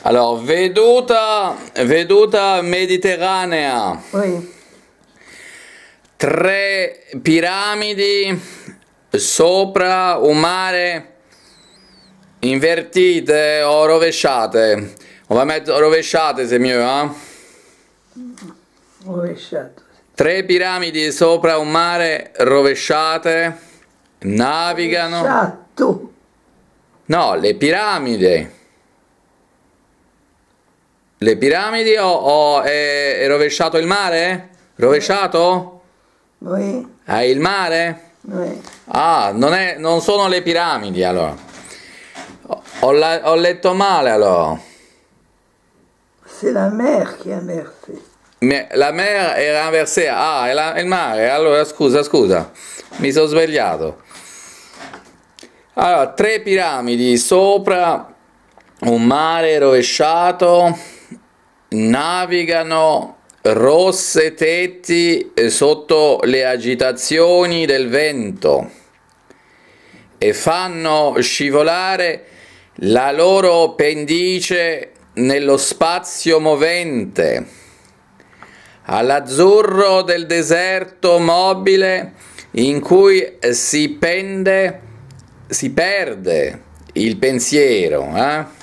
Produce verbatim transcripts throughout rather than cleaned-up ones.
Allora, veduta, veduta mediterranea. Oui. Tre piramidi sopra un mare invertite o rovesciate. Ovviamente rovesciate se mio, eh? Rovesciato. Tre piramidi sopra un mare rovesciate navigano. Rovesciato. No, le piramidi. Le piramidi o, o è, è rovesciato il mare? Rovesciato? Oui. È il mare? Oui. Ah, non, è, non sono le piramidi allora. Ho, la, ho letto male allora. C'est la mer qui a inversé. Me- La mer era inversée. Ah, è, la, è il mare. Allora scusa, scusa. Mi sono svegliato. Allora, tre piramidi sopra un mare rovesciato. Navigano rosse tetti sotto le agitazioni del vento e fanno scivolare la loro pendice nello spazio movente, all'azzurro del deserto mobile in cui si pende, si perde il pensiero, eh?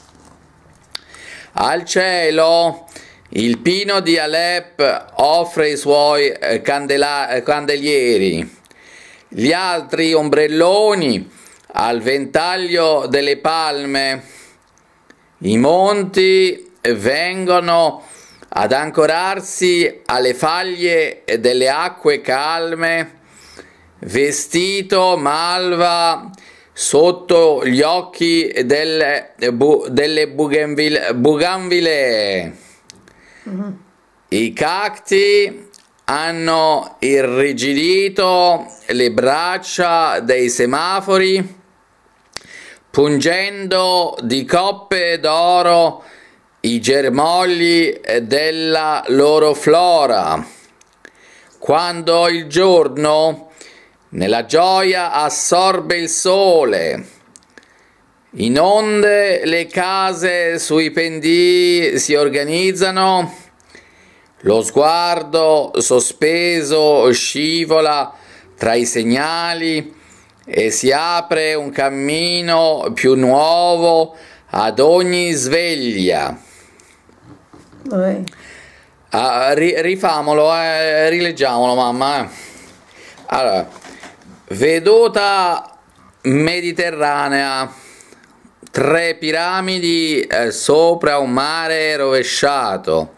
Al cielo il pino di Alep offre i suoi candela- candelieri, gli altri ombrelloni al ventaglio delle palme, i monti vengono ad ancorarsi alle faglie delle acque calme, vestito malva sotto gli occhi delle, bu, delle bougainville, bougainvillée. Mm-hmm. I cacti hanno irrigidito le braccia dei semafori, pungendo di coppe d'oro i germogli della loro flora. Quando il giorno nella gioia assorbe il sole, in onde le case sui pendii si organizzano, lo sguardo sospeso scivola tra i segnali e si apre un cammino più nuovo ad ogni sveglia. Oui. Ah, ri- rifamolo, eh, rileggiamolo mamma. Eh. Allora. Veduta mediterranea, tre piramidi eh, sopra un mare rovesciato,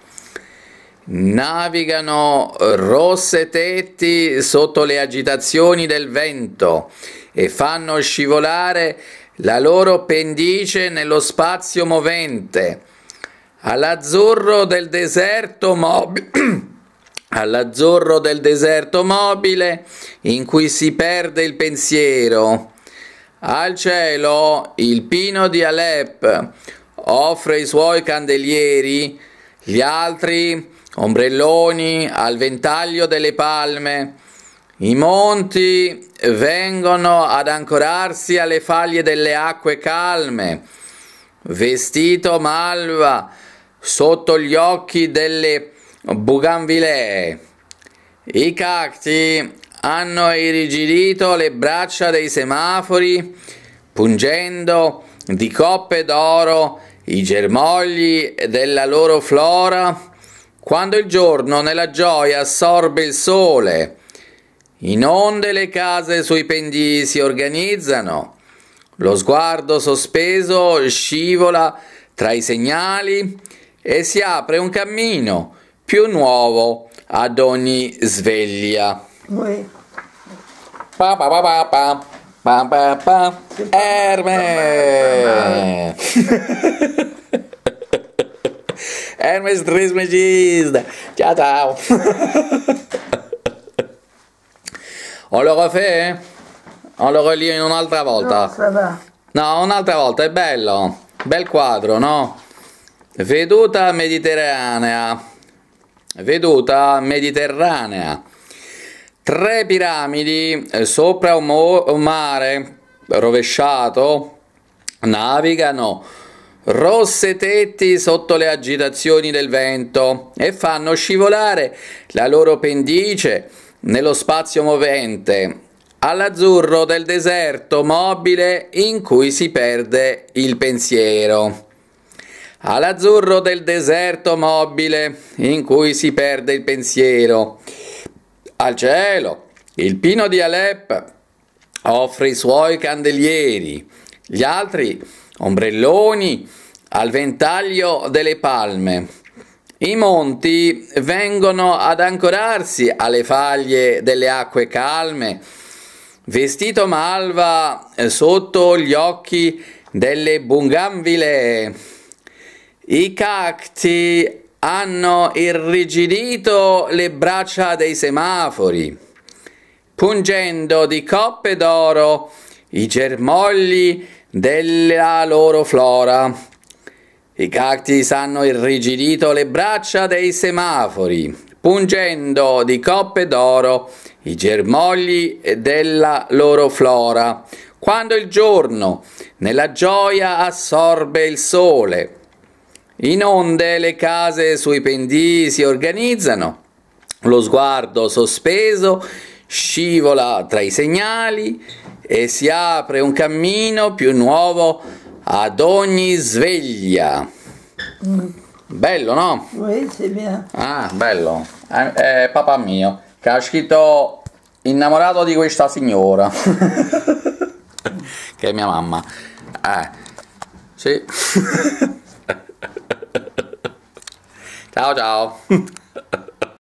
navigano rosse tetti sotto le agitazioni del vento e fanno scivolare la loro pendice nello spazio movente, all'azzurro del deserto mobile. all'azzurro del deserto mobile in cui si perde il pensiero. Al cielo il pino di Alep offre i suoi candelieri, gli altri ombrelloni al ventaglio delle palme. I monti vengono ad ancorarsi alle faglie delle acque calme, vestito malva sotto gli occhi delle bougainvillée. I cacti hanno irrigidito le braccia dei semafori, pungendo di coppe d'oro i germogli della loro flora. Quando il giorno nella gioia assorbe il sole, in onde le case sui pendii si organizzano, lo sguardo sospeso scivola tra i segnali e si apre un cammino più nuovo ad ogni sveglia. Oui. Pa pa pa pa pa pa pa pa Hermes. Hermes Trismegista. Ciao ciao. On le refait? On lo relit un'altra volta? No, ça va. No, un'altra volta, è bello. Bel quadro, no? Veduta mediterranea. Veduta mediterranea. Tre piramidi sopra un, un mare rovesciato navigano rosse tetti sotto le agitazioni del vento e fanno scivolare la loro pendice nello spazio movente, all'azzurro del deserto mobile in cui si perde il pensiero. All'azzurro del deserto mobile in cui si perde il pensiero. Al cielo, il pino di Alep offre i suoi candelieri, gli altri ombrelloni al ventaglio delle palme. I monti vengono ad ancorarsi alle faglie delle acque calme. Vestito malva sotto gli occhi delle bunganville. I cacti hanno irrigidito le braccia dei semafori, pungendo di coppe d'oro i germogli della loro flora. I cacti hanno irrigidito le braccia dei semafori, pungendo di coppe d'oro i germogli della loro flora. Quando il giorno nella gioia assorbe il sole, in onde le case sui pendii si organizzano, lo sguardo sospeso scivola tra i segnali e si apre un cammino più nuovo ad ogni sveglia. Mm. Bello, no? Oui, c'est bien. Ah, bello. È, è papà mio che ha scritto innamorato di questa signora. Che è mia mamma. Eh, sì. Ciao ciao.